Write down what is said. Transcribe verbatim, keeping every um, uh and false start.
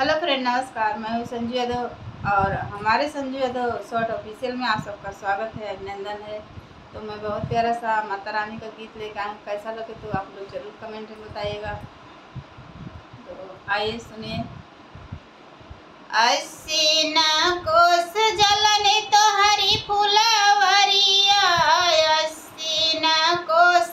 Hello friend, नमस्कार। मैं हूँ संजू यादव और हमारे संजू यादव शॉर्ट ऑफिशियल में आप सबका स्वागत है, अभिनंदन है। तो मैं बहुत प्यारा सा माता रानी का गीत लेकर आऊँ, कैसा लगे तो आप लोग जरूर कमेंट में बताइएगा। तो आइए सुनिए। अस्सी न कोस जलन तो हरी फुलवरिया, अस्सी न कोस